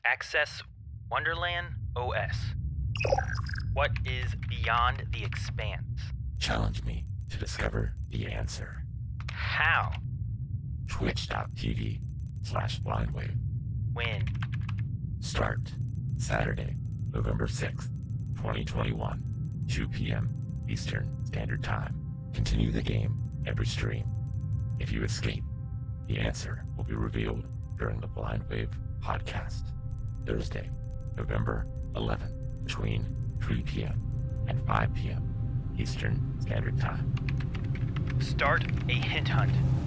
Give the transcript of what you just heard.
Access Wonderland OS. What is beyond the expanse? Challenge me to discover the answer. How? Twitch.tv/blindwave. When? Start Saturday, November 6th, 2021, 2 p.m. Eastern Standard Time. Continue the game every stream. If you escape, the answer will be revealed during the Blindwave podcast. Thursday, November 11th, between 3 p.m. and 5 p.m. Eastern Standard Time. Start a hint hunt.